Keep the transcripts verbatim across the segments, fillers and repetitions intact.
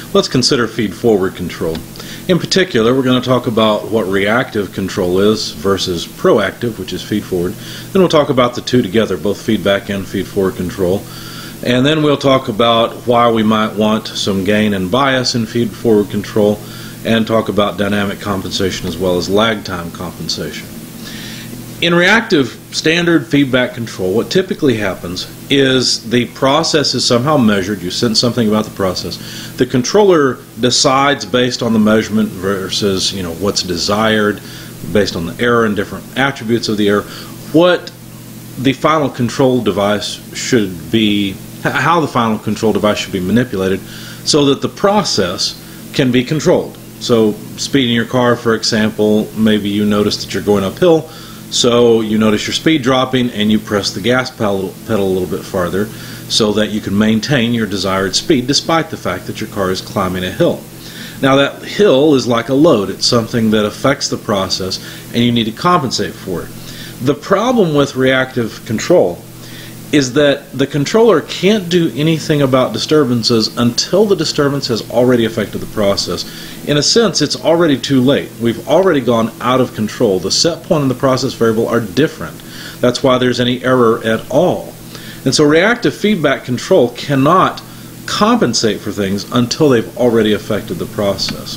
Let's consider feed-forward control. In particular, we're going to talk about what reactive control is versus proactive, which is feed-forward. Then we'll talk about the two together, both feedback and feed-forward control. And then we'll talk about why we might want some gain and bias in feed-forward control, and talk about dynamic compensation as well as lag time compensation. In reactive standard feedback control, what typically happens is the process is somehow measured. You sense something about the process. The controller decides based on the measurement versus, you know, what's desired, based on the error and different attributes of the error, what the final control device should be, how the final control device should be manipulated so that the process can be controlled. So speed in your car, for example, maybe you notice that you're going uphill, so you notice your speed dropping and you press the gas pedal, pedal a little bit farther so that you can maintain your desired speed despite the fact that your car is climbing a hill. Now that hill is like a load. It's something that affects the process and you need to compensate for it. The problem with reactive control is that the controller can't do anything about disturbances until the disturbance has already affected the process. In a sense, it's already too late. We've already gone out of control. The set point and the process variable are different. That's why there's any error at all. And so reactive feedback control cannot compensate for things until they've already affected the process.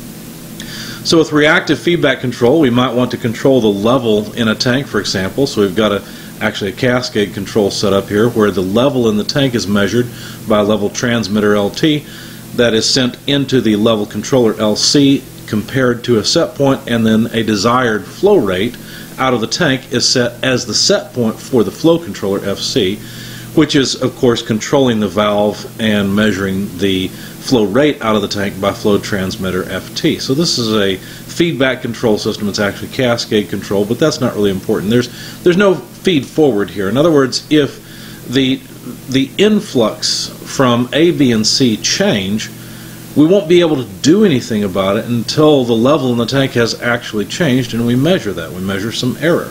So with reactive feedback control, we might want to control the level in a tank, for example. So we've got a actually a cascade control set up here where the level in the tank is measured by a level transmitter L T that is sent into the level controller L C compared to a set point, and then a desired flow rate out of the tank is set as the set point for the flow controller F C, which is of course controlling the valve and measuring the flow rate out of the tank by flow transmitter F T. So this is a feedback control system. It's actually cascade control, but that's not really important. There's there's no feed forward here. In other words, if the the influx from A, B, and C change, we won't be able to do anything about it until the level in the tank has actually changed, and we measure that. We measure some error.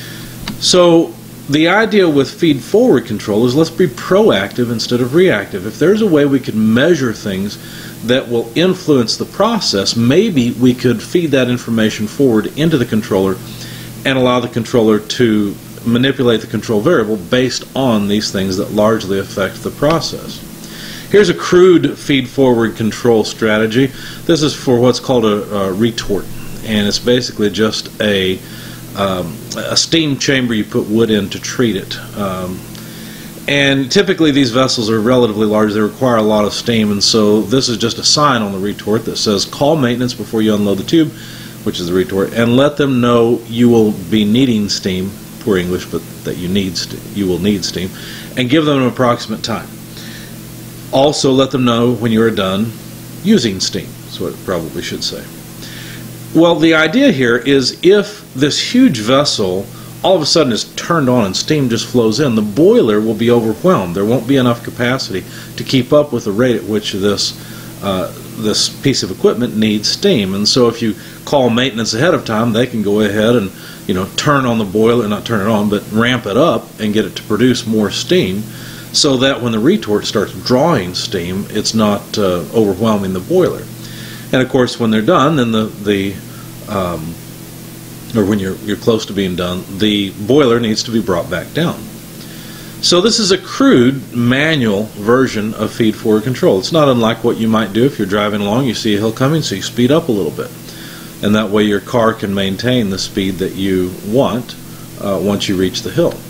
So the idea with feed forward control is let's be proactive instead of reactive. If there's a way we can measure things that will influence the process, maybe we could feed that information forward into the controller and allow the controller to manipulate the control variable based on these things that largely affect the process. Here's a crude feed-forward control strategy. This is for what's called a, a retort, and it's basically just a, um, a steam chamber you put wood in to treat it. Um, and typically these vessels are relatively large. They require a lot of steam, and so this is just a sign on the retort that says call maintenance before you unload the tube, which is the retort, and let them know you will be needing steam, poor English, but that you need st you will need steam, and give them an approximate time. Also let them know when you are done using steam. That's what it probably should say. Well, the idea here is if this huge vessel all of a sudden is turned on and steam just flows in, the boiler will be overwhelmed. There won't be enough capacity to keep up with the rate at which this uh, this piece of equipment needs steam. And so if you call maintenance ahead of time, they can go ahead and, you know, turn on the boiler, not turn it on, but ramp it up and get it to produce more steam, so that when the retort starts drawing steam, it's not uh, overwhelming the boiler. And of course, when they're done, then the the um, or when you're you're close to being done, the boiler needs to be brought back down. So this is a crude manual version of feed-forward control. It's not unlike what you might do if you're driving along, you see a hill coming, so you speed up a little bit, and that way your car can maintain the speed that you want uh, once you reach the hill.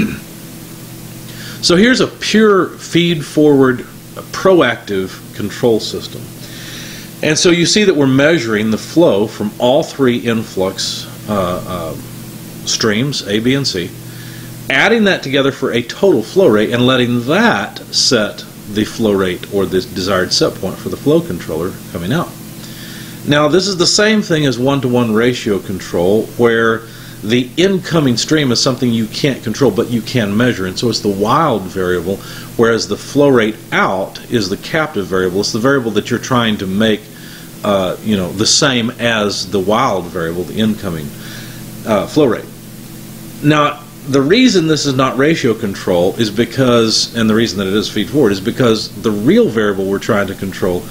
So here's a pure feed-forward proactive control system. And so you see that we're measuring the flow from all three influx uh, uh, streams, A, B, and C, adding that together for a total flow rate and letting that set the flow rate or the desired set point for the flow controller coming out. Now this is the same thing as one-to-one ratio control, where the incoming stream is something you can't control but you can measure, and so it's the wild variable, whereas the flow rate out is the captive variable. It's the variable that you're trying to make uh, you know, the same as the wild variable, the incoming uh, flow rate. Now the reason this is not ratio control is because, and the reason that it is feed forward, is because the real variable we're trying to control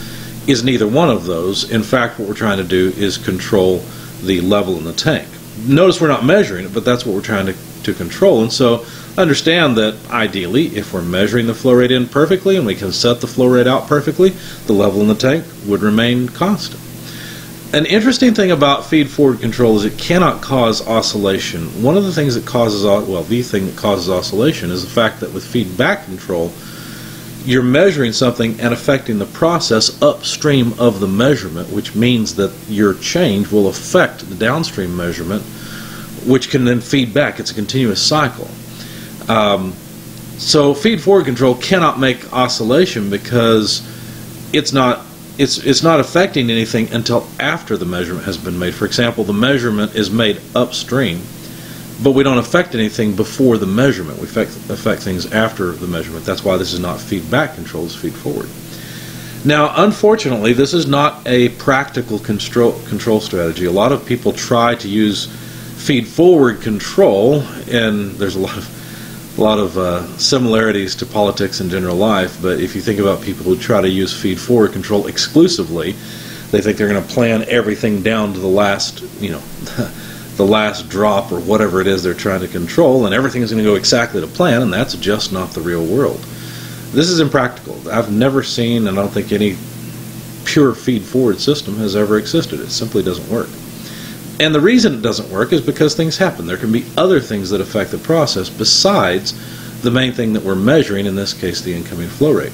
is neither one of those. In fact, what we're trying to do is control the level in the tank. Notice we're not measuring it, but that's what we're trying to, to control. And so understand that ideally, if we're measuring the flow rate in perfectly and we can set the flow rate out perfectly, the level in the tank would remain constant. An interesting thing about feed-forward control is it cannot cause oscillation. One of the things that causes, well, the thing that causes oscillation is the fact that with feedback control, you're measuring something and affecting the process upstream of the measurement, which means that your change will affect the downstream measurement, which can then feed back. It's a continuous cycle. Um, so feed-forward control cannot make oscillation because it's not It's, it's not affecting anything until after the measurement has been made. For example, the measurement is made upstream, but we don't affect anything before the measurement. We affect, affect things after the measurement. That's why this is not feedback control, it's feed forward. Now, unfortunately, this is not a practical control, control strategy. A lot of people try to use feed forward control, and there's a lot of A lot of uh, similarities to politics and general life, but if you think about people who try to use feed-forward control exclusively, they think they're going to plan everything down to the last, you know, the last drop or whatever it is they're trying to control, and everything is going to go exactly to plan, and that's just not the real world. This is impractical. I've never seen, and I don't think any pure feed-forward system has ever existed. It simply doesn't work. And the reason it doesn't work is because things happen. There can be other things that affect the process besides the main thing that we're measuring, in this case the incoming flow rate.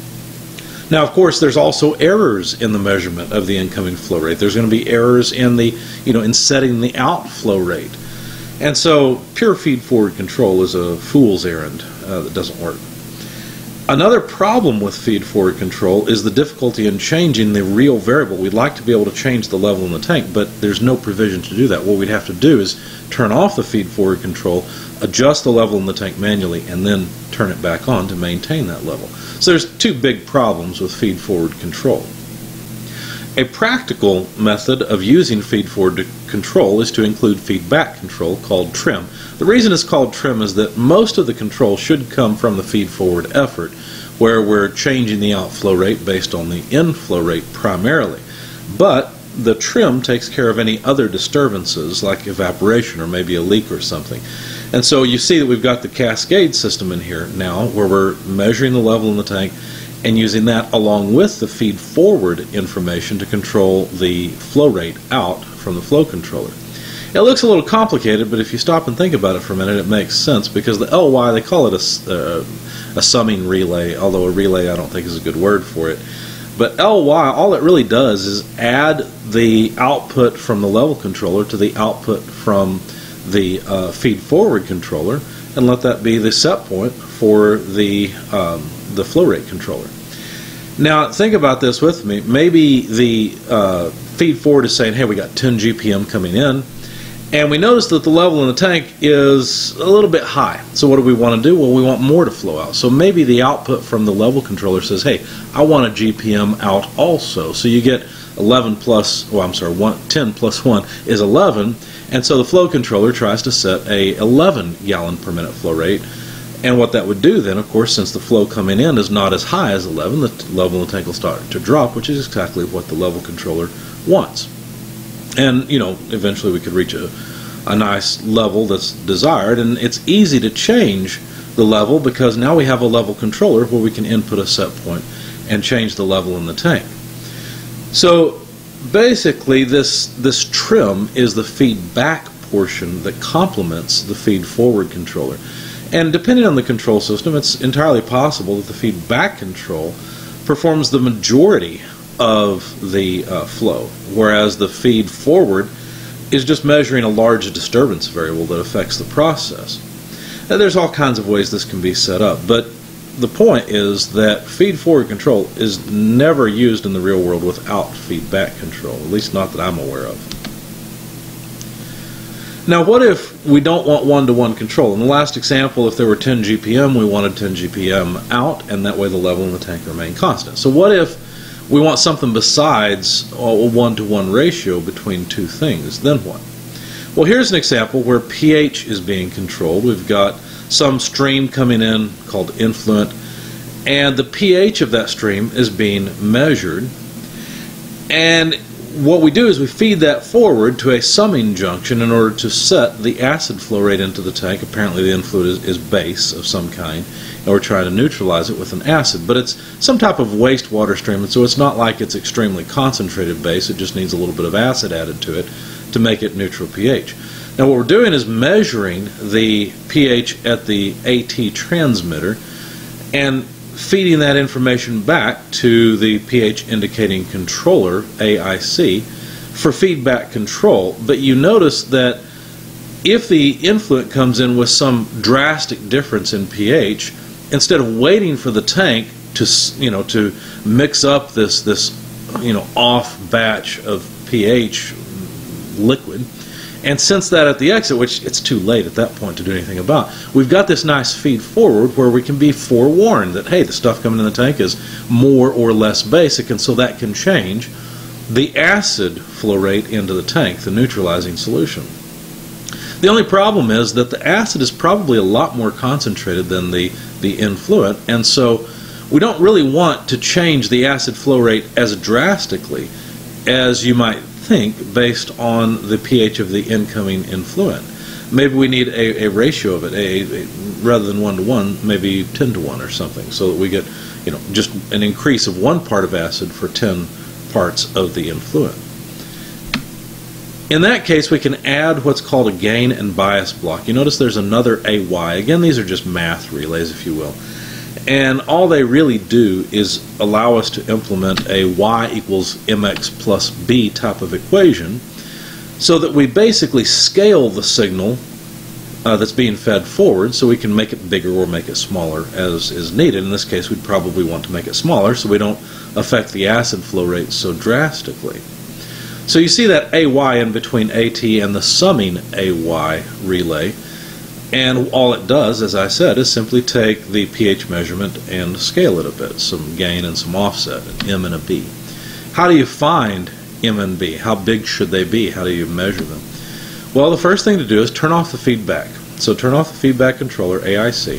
Now, of course, there's also errors in the measurement of the incoming flow rate. There's going to be errors in the, you know, in setting the outflow rate. And so pure feed-forward control is a fool's errand uh, that doesn't work. Another problem with feed-forward control is the difficulty in changing the real variable. We'd like to be able to change the level in the tank, but there's no provision to do that. What we'd have to do is turn off the feed-forward control, adjust the level in the tank manually, and then turn it back on to maintain that level. So there's two big problems with feed-forward control. A practical method of using feed-forward control is to include feedback control called trim. The reason it's called trim is that most of the control should come from the feed-forward effort, where we're changing the outflow rate based on the inflow rate primarily. But the trim takes care of any other disturbances like evaporation or maybe a leak or something. And so you see that we've got the cascade system in here now where we're measuring the level in the tank and using that along with the feed-forward information to control the flow rate out from the flow controller. It looks a little complicated, but if you stop and think about it for a minute, it makes sense because the L Y, they call it a, uh, a summing relay, although a relay I don't think is a good word for it. But L Y, all it really does is add the output from the level controller to the output from the uh, feed-forward controller and let that be the set point for the, um, the flow rate controller. Now, think about this with me. Maybe the uh, feed-forward is saying, hey, we got ten G P M coming in, and we notice that the level in the tank is a little bit high. So what do we want to do? Well, we want more to flow out. So maybe the output from the level controller says, hey, I want a G P M out also. So you get eleven plus, well, I'm sorry, one, ten plus one is eleven, and so the flow controller tries to set a eleven gallon per minute flow rate. And what that would do then, of course, since the flow coming in is not as high as eleven, the level in the tank will start to drop, which is exactly what the level controller wants. And, you know, eventually we could reach a, a nice level that's desired, and it's easy to change the level because now we have a level controller where we can input a set point and change the level in the tank. So basically this, this trim is the feedback portion that complements the feed-forward controller. And depending on the control system, it's entirely possible that the feedback control performs the majority of the uh, flow, whereas the feed forward is just measuring a large disturbance variable that affects the process. Now, there's all kinds of ways this can be set up, but the point is that feed forward control is never used in the real world without feedback control, at least not that I'm aware of. Now, what if we don't want one-to-one control? In the last example, if there were ten G P M, we wanted ten G P M out, and that way the level in the tank remained constant. So what if we want something besides a one-to-one ratio between two things? Then what? Well, here's an example where pH is being controlled. We've got some stream coming in called influent, and the pH of that stream is being measured. And what we do is we feed that forward to a summing junction in order to set the acid flow rate into the tank. Apparently the influent is, is base of some kind, and we're trying to neutralize it with an acid. But it's some type of wastewater stream, and so it's not like it's extremely concentrated base. It just needs a little bit of acid added to it to make it neutral pH. Now what we're doing is measuring the pH at the AT transmitter and feeding that information back to the pH indicating controller, A I C, for feedback control. But you notice that if the influent comes in with some drastic difference in pH, instead of waiting for the tank to, you know, to mix up this this you know off batch of pH liquid and sense that at the exit, which it's too late at that point to do anything about, we've got this nice feed forward where we can be forewarned that, hey, the stuff coming in the tank is more or less basic, and so that can change the acid flow rate into the tank, the neutralizing solution. The only problem is that the acid is probably a lot more concentrated than the, the influent, and so we don't really want to change the acid flow rate as drastically as you might think based on the pH of the incoming influent. Maybe we need a, a ratio of it, a, a, rather than one to one, maybe ten to one or something, so that we get, you know, just an increase of one part of acid for ten parts of the influent. In that case, we can add what's called a gain and bias block. You notice there's another A Y. Again, these are just math relays, if you will. And all they really do is allow us to implement a y equals mx plus b type of equation, so that we basically scale the signal uh, that's being fed forward, so we can make it bigger or make it smaller as is needed. In this case, we'd probably want to make it smaller so we don't affect the acid flow rate so drastically. So you see that A Y in between A T and the summing A Y relay. And all it does, as I said, is simply take the pH measurement and scale it a bit, some gain and some offset, an M and a B. How do you find M and B? How big should they be? How do you measure them? Well, the first thing to do is turn off the feedback. So turn off the feedback controller, A I C.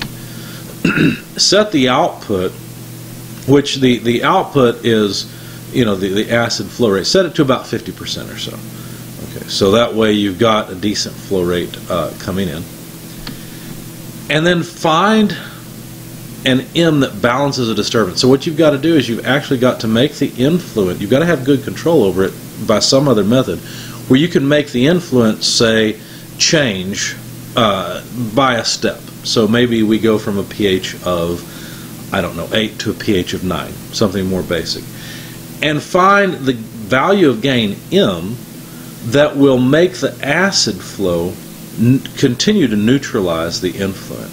Set the output, which the, the output is, you know, the, the acid flow rate. Set it to about fifty percent or so. Okay, so that way you've got a decent flow rate uh, coming in. And then find an M that balances a disturbance. So what you've got to do is you've actually got to make the influent, you've got to have good control over it by some other method, where you can make the influent, say, change uh, by a step. So maybe we go from a pH of, I don't know, eight to a pH of nine, something more basic. And find the value of gain M that will make the acid flow continue to neutralize the influent.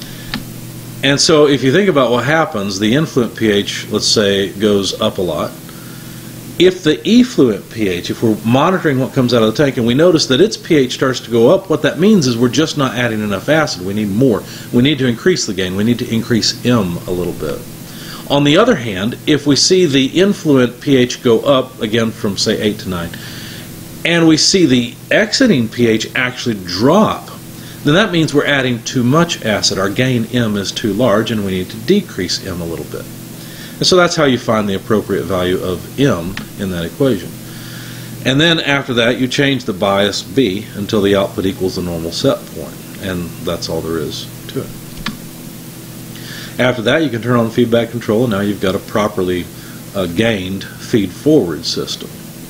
And so if you think about what happens, the influent pH, let's say, goes up a lot. If the effluent pH, if we're monitoring what comes out of the tank and we notice that its pH starts to go up, what that means is we're just not adding enough acid. We need more. We need to increase the gain. We need to increase M a little bit. On the other hand, if we see the influent pH go up, again from say eight to nine, and we see the exiting pH actually drop, then that means we're adding too much acid. Our gain M is too large and we need to decrease M a little bit. And so that's how you find the appropriate value of M in that equation. And then after that you change the bias B until the output equals the normal set point, and that's all there is to it. After that you can turn on the feedback control, and now you've got a properly uh, gained feed forward system.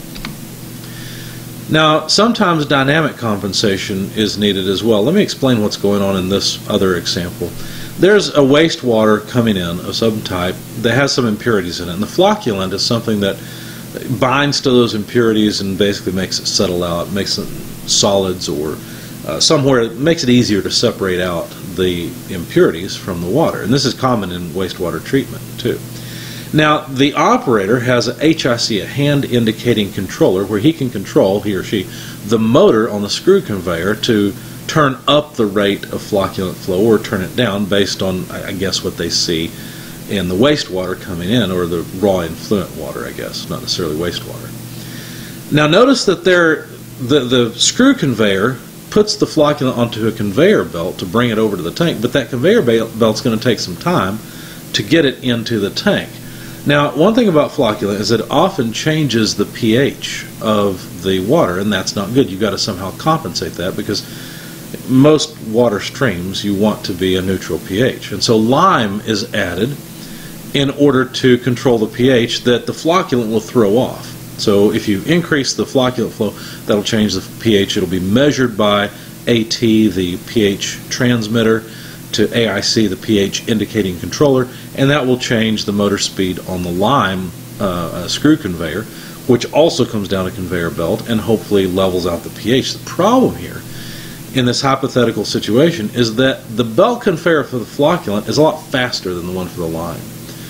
Now, sometimes dynamic compensation is needed as well. Let me explain what's going on in this other example. There's a wastewater coming in of some type that has some impurities in it, and the flocculant is something that binds to those impurities and basically makes it settle out, makes it solids, or uh, somewhere, it makes it easier to separate out the impurities from the water. And this is common in wastewater treatment too. Now, the operator has a H I C, a hand indicating controller, where he can control, he or she, the motor on the screw conveyor to turn up the rate of flocculant flow or turn it down based on, I guess, what they see in the wastewater coming in, or the raw influent water, I guess, not necessarily wastewater. Now, notice that there, the, the screw conveyor puts the flocculant onto a conveyor belt to bring it over to the tank, but that conveyor belt's going to take some time to get it into the tank. Now, one thing about flocculant is that it often changes the pH of the water, and that's not good. You've got to somehow compensate that, because most water streams you want to be a neutral pH. And so lime is added in order to control the pH that the flocculant will throw off. So if you increase the flocculant flow, that'll change the pH. It'll be measured by AT, the pH transmitter, to A I C, the pH indicating controller, and that will change the motor speed on the lime uh, uh, screw conveyor, which also comes down a conveyor belt and hopefully levels out the pH. The problem here in this hypothetical situation is that the belt conveyor for the flocculant is a lot faster than the one for the lime.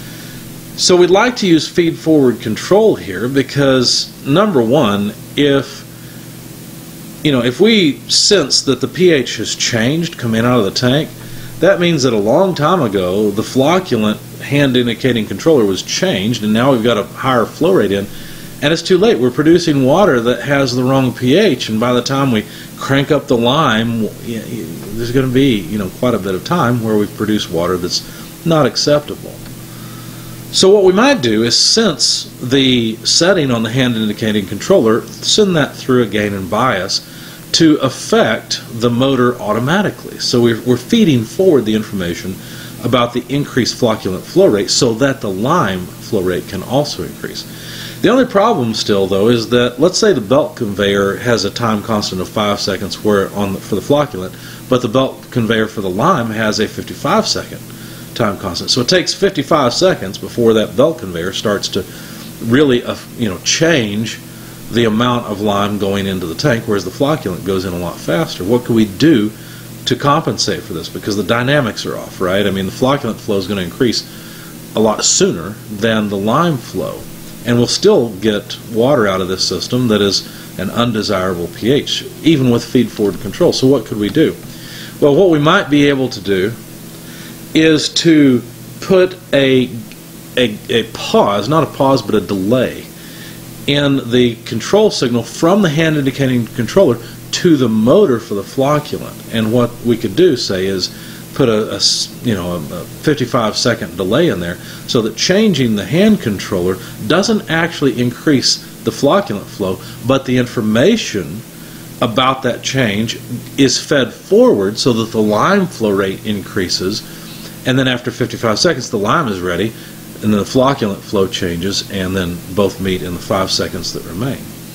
So we'd like to use feed-forward control here because, number one, if you know, if we sense that the pH has changed coming out of the tank, that means that a long time ago the flocculant hand indicating controller was changed, and now we've got a higher flow rate in, and it's too late. We're producing water that has the wrong pH, and by the time we crank up the lime, there's going to be, you know, quite a bit of time where we've produced water that's not acceptable. So what we might do is sense the setting on the hand indicating controller, send that through a gain and bias to affect the motor automatically. So we're, we're feeding forward the information about the increased flocculant flow rate so that the lime flow rate can also increase. The only problem still, though, is that let's say the belt conveyor has a time constant of five seconds where on the, for the flocculant, but the belt conveyor for the lime has a fifty-five second time constant. So it takes fifty-five seconds before that belt conveyor starts to really uh, you know, change the amount of lime going into the tank, whereas the flocculant goes in a lot faster. What can we do to compensate for this? Because the dynamics are off, right? I mean, the flocculant flow is going to increase a lot sooner than the lime flow, and we'll still get water out of this system that is an undesirable pH, even with feed-forward control. So what could we do? Well, what we might be able to do is to put a, a, a pause, not a pause, but a delay in the control signal from the hand indicating controller to the motor for the flocculant. And what we could do, say, is put a, a you know a fifty-five second delay in there so that changing the hand controller doesn't actually increase the flocculant flow, but the information about that change is fed forward so that the lime flow rate increases, and then after fifty-five seconds the lime is ready, and then the flocculant flow changes, and then both meet in the five seconds that remain.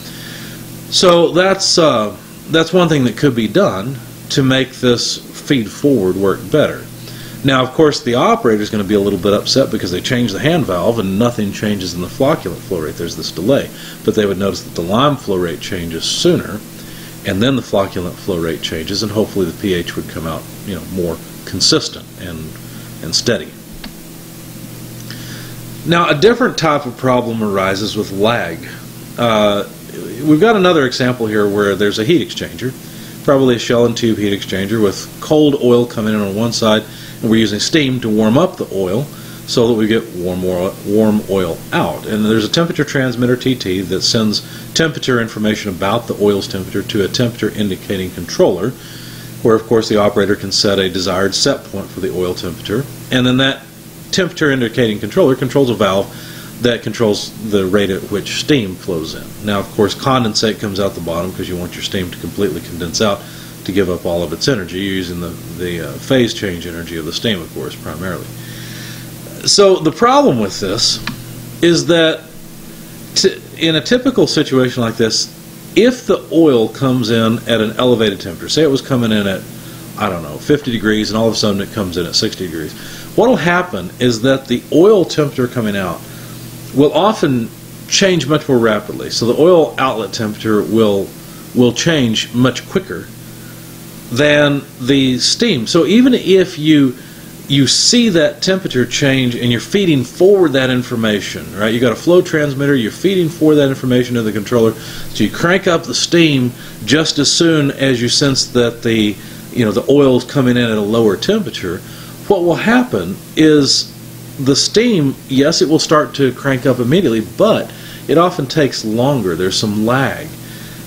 So that's uh, that's one thing that could be done to make this feed forward work better. Now, of course, the operator is going to be a little bit upset because they changed the hand valve and nothing changes in the flocculant flow rate. There's this delay, but they would notice that the lime flow rate changes sooner, and then the flocculant flow rate changes, and hopefully the pH would come out, you know, more consistent and and steady. Now, a different type of problem arises with lag. Uh, we've got another example here where there's a heat exchanger, probably a shell and tube heat exchanger with cold oil coming in on one side, and we're using steam to warm up the oil so that we get warm oil, warm oil out. And there's a temperature transmitter, T T, that sends temperature information about the oil's temperature to a temperature indicating controller, where of course the operator can set a desired set point for the oil temperature, and then that temperature indicating controller controls a valve that controls the rate at which steam flows in. Now, of course, condensate comes out the bottom because you want your steam to completely condense out to give up all of its energy. You're using the, the uh, phase change energy of the steam, of course, primarily. So the problem with this is that t in a typical situation like this, if the oil comes in at an elevated temperature, say it was coming in at, I don't know, fifty degrees, and all of a sudden it comes in at sixty degrees, what will happen is that the oil temperature coming out will often change much more rapidly. So the oil outlet temperature will will change much quicker than the steam. So even if you you see that temperature change and you're feeding forward that information, right? You got a flow transmitter, you're feeding forward that information to the controller, so you crank up the steam just as soon as you sense that the you know the oil is coming in at a lower temperature. What will happen is the steam, yes, it will start to crank up immediately, but it often takes longer. There's some lag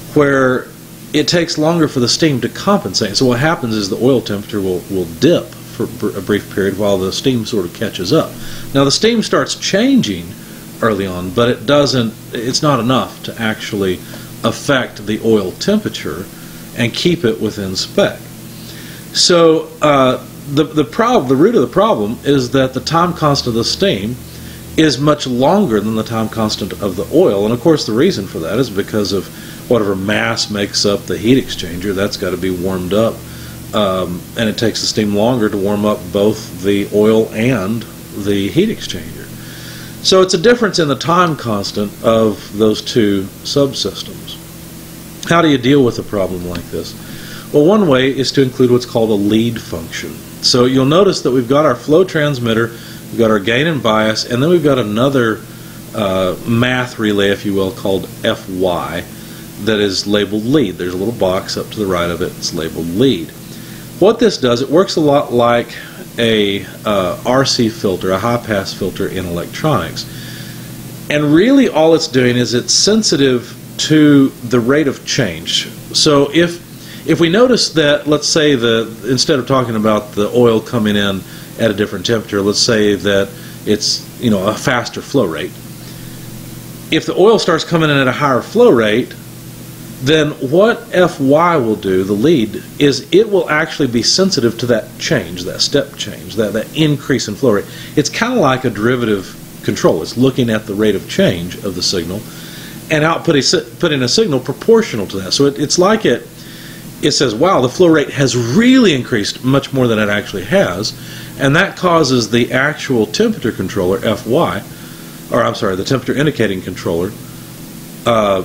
where it takes longer for the steam to compensate. So what happens is the oil temperature will, will dip for a brief period while the steam sort of catches up. Now the steam starts changing early on, but it doesn't, it's not enough to actually affect the oil temperature and keep it within spec. So uh, the, the, prob the root of the problem is that the time constant of the steam is much longer than the time constant of the oil, and of course the reason for that is because of whatever mass makes up the heat exchanger. That's got to be warmed up, um, and it takes the steam longer to warm up both the oil and the heat exchanger. So it's a difference in the time constant of those two subsystems. How do you deal with a problem like this? Well, one way is to include what's called a lead function. So you'll notice that we've got our flow transmitter, we've got our gain and bias, and then we've got another uh, math relay, if you will, called F Y that is labeled lead. There's a little box up to the right of it, it's labeled lead. What this does, it works a lot like a uh, R C filter, a high-pass filter in electronics. And really all it's doing is it's sensitive to the rate of change. So if if we notice that, let's say, the instead of talking about the oil coming in at a different temperature, let's say that it's, you know, a faster flow rate. If the oil starts coming in at a higher flow rate, then what F Y will do, the lead, is it will actually be sensitive to that change, that step change, that, that increase in flow rate. It's kind of like a derivative control. It's looking at the rate of change of the signal and outputting putting a signal proportional to that. So it, it's like it, it says, wow, the flow rate has really increased much more than it actually has, and that causes the actual temperature controller, F Y, or I'm sorry, the temperature indicating controller, uh,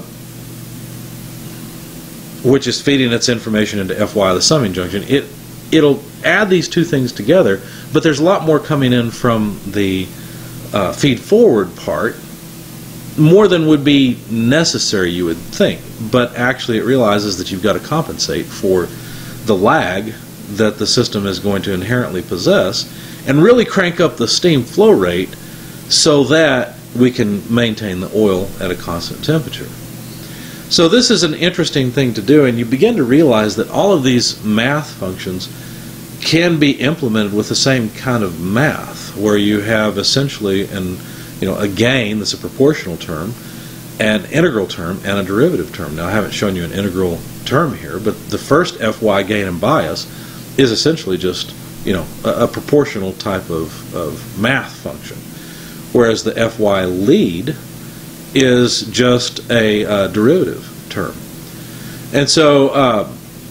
which is feeding its information into F Y, the summing junction. It, it'll add these two things together, but there's a lot more coming in from the uh, feed-forward part, more than would be necessary, you would think, but actually it realizes that you've got to compensate for the lag that the system is going to inherently possess and really crank up the steam flow rate so that we can maintain the oil at a constant temperature. So this is an interesting thing to do, and you begin to realize that all of these math functions can be implemented with the same kind of math, where you have essentially an, you know, a gain that's a proportional term, an integral term, and a derivative term. Now I haven't shown you an integral term here, but the first F Y, gain and bias, is essentially just, you know, a, a proportional type of, of math function, whereas the F Y lead is just a uh, derivative term. And so uh,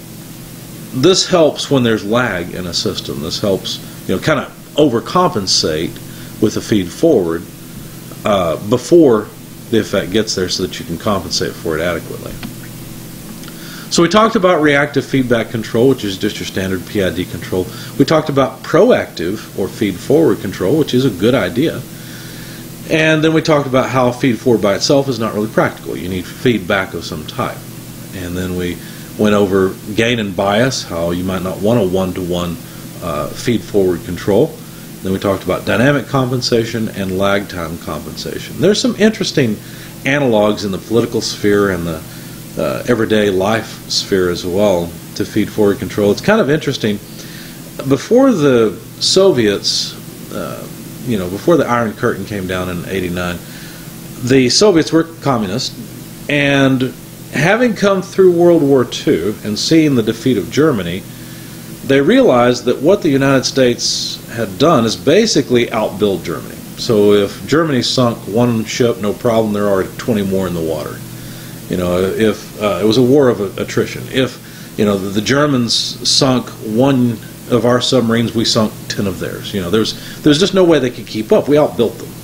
this helps when there's lag in a system. This helps, you know, kind of overcompensate with the feed forward uh, before the effect gets there so that you can compensate for it adequately. So we talked about reactive feedback control, which is just your standard P I D control. We talked about proactive or feed forward control, which is a good idea. And then we talked about how feed forward by itself is not really practical. You need feedback of some type. And then we went over gain and bias, how you might not want a one-to-one uh, feed forward control. Then we talked about dynamic compensation and lag time compensation. There's some interesting analogs in the political sphere and the uh, everyday life sphere as well to feed forward control. It's kind of interesting. Before the Soviets, uh, you know, before the Iron Curtain came down in eighty-nine, the Soviets were communist, and having come through World War Two and seeing the defeat of Germany, they realized that what the United States had done is basically outbuild Germany. So if Germany sunk one ship, no problem, there are twenty more in the water. You know, if uh, it was a war of attrition. If, you know, the, the Germans sunk one of our submarines, we sunk ten of theirs. You know, there's there's just no way they could keep up. We outbuilt them.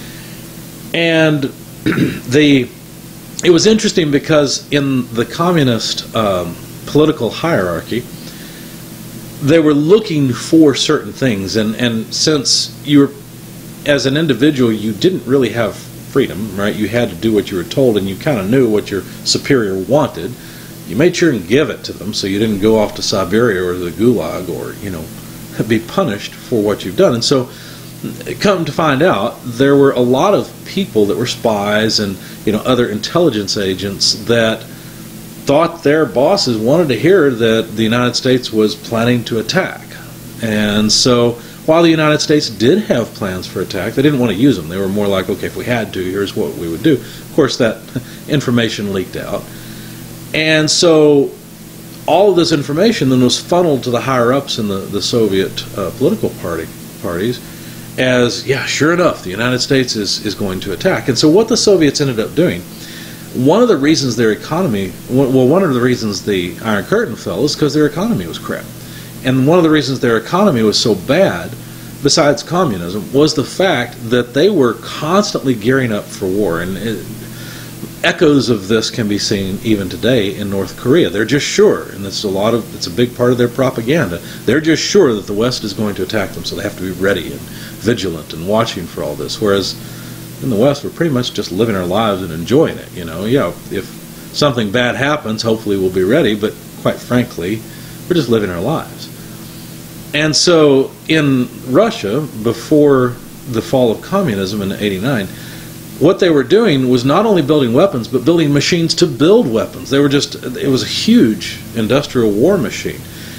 And the it was interesting because in the communist um, political hierarchy, they were looking for certain things, and and since you were, as an individual, you didn't really have freedom, right? You had to do what you were told, and you kind of knew what your superior wanted. You made sure and give it to them, so you didn't go off to Siberia or the Gulag, or, you know, be punished for what you've done. And so, come to find out, there were a lot of people that were spies and, you know, other intelligence agents that thought their bosses wanted to hear that the United States was planning to attack. And so while the United States did have plans for attack, they didn't want to use them. They were more like, okay, if we had to, here's what we would do. Of course, that information leaked out. And so all of this information then was funneled to the higher-ups in the, the Soviet uh, political party parties as, yeah, sure enough, the United States is, is going to attack. And so what the Soviets ended up doing, one of the reasons their economy, well, one of the reasons the Iron Curtain fell is because their economy was crap. And one of the reasons their economy was so bad, besides communism, was the fact that they were constantly gearing up for war. And it, echoes of this can be seen even today in North Korea. They're just sure, and it's a lot of, it's a big part of their propaganda. They're just sure that the West is going to attack them, so they have to be ready and vigilant and watching for all this. Whereas in the West, we're pretty much just living our lives and enjoying it. You know, yeah, if something bad happens, hopefully we'll be ready. But quite frankly, we're just living our lives. And so in Russia, before the fall of communism in eighty-nine, what they were doing was not only building weapons, but building machines to build weapons. They were just, it was a huge industrial war machine.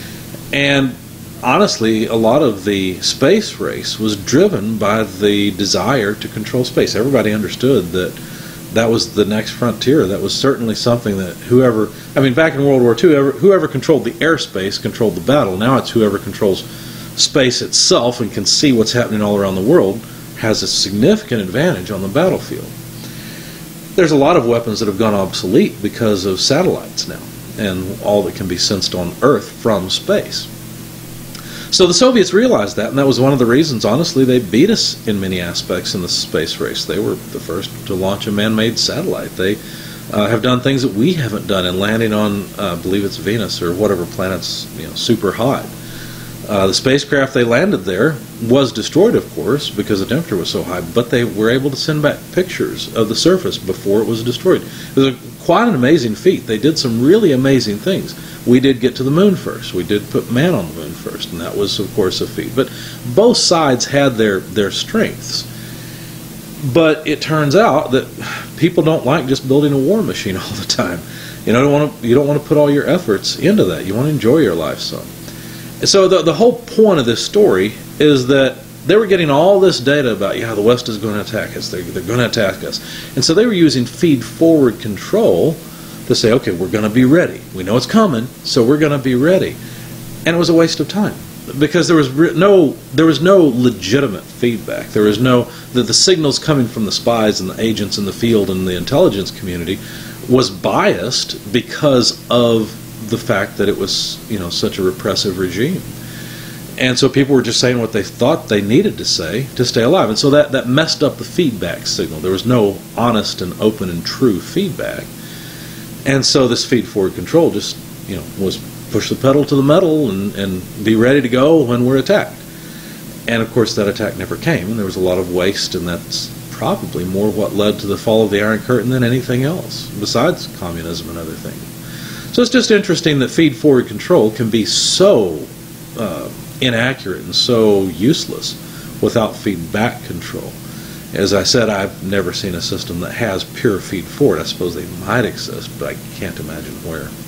And honestly, a lot of the space race was driven by the desire to control space. Everybody understood that that was the next frontier. That was certainly something that whoever, I mean, back in World War Two, whoever, whoever controlled the airspace controlled the battle. Now it's whoever controls space itself and can see what's happening all around the world has a significant advantage on the battlefield. There's a lot of weapons that have gone obsolete because of satellites now and all that can be sensed on Earth from space. So the Soviets realized that, and that was one of the reasons, honestly, they beat us in many aspects in the space race. They were the first to launch a man-made satellite. They uh, have done things that we haven't done in landing on, uh, I believe it's Venus or whatever planet's, you know, super hot. Uh, the spacecraft they landed there was destroyed, of course, because the temperature was so high, but they were able to send back pictures of the surface before it was destroyed. It was a, quite an amazing feat. They did some really amazing things. We did get to the moon first. We did put man on the moon first, and that was, of course, a feat. But both sides had their, their strengths. But it turns out that people don't like just building a war machine all the time. You know, don't want to, you don't want to put all your efforts into that. You want to enjoy your life some. So the, the whole point of this story is that they were getting all this data about, yeah, the West is going to attack us. They're, they're going to attack us. And so they were using feed-forward control to say, okay, we're going to be ready. We know it's coming, so we're going to be ready. And it was a waste of time because there was no there was no legitimate feedback. There was no the, the signals coming from the spies and the agents in the field and the intelligence community was biased because of the fact that it was, you know, such a repressive regime. And so people were just saying what they thought they needed to say to stay alive. And so that, that messed up the feedback signal. There was no honest and open and true feedback. And so this feed-forward control just, you know, was push the pedal to the metal and, and be ready to go when we're attacked. And of course that attack never came, and there was a lot of waste, and that's probably more what led to the fall of the Iron Curtain than anything else, besides communism and other things. So it's just interesting that feed-forward control can be so uh, inaccurate and so useless without feedback control. As I said, I've never seen a system that has pure feed-forward. I suppose they might exist, but I can't imagine where.